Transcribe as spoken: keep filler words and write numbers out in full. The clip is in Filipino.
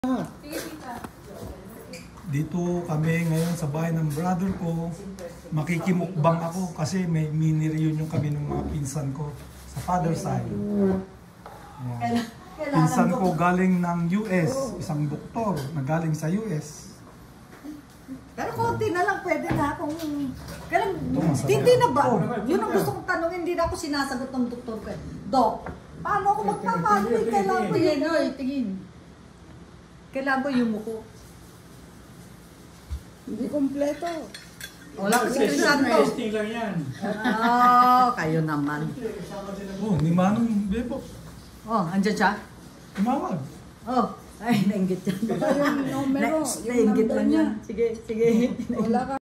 Dito kami ngayon sa bahay ng brother ko. Makikimukbang ako kasi may mini reunion kami ng mga pinsan ko sa father side. Ayan. Pinsan ko galing ng U S, isang doktor na galing sa U S. Pero konti na lang pwede na kung... Kailan, hindi na ba? Yun ang gusto kong tanongin, hindi na ako sinasagot ng doktor ko. Dok, paano ako magpapanoy? Kailangan ko yung muko. Tingin. Kailangan ko yung muko. Hindi kompleto. Wala ko si Crisanto. Testing lang yan. Oh, kayo naman. Oh, ni Manong Bebo. Oh, andyan siya? Tumawag. Oh, ay, nainggit yan. Baka yung numero, Next, yung nainggit number lang niya. yan. Sige, sige. Wala ka.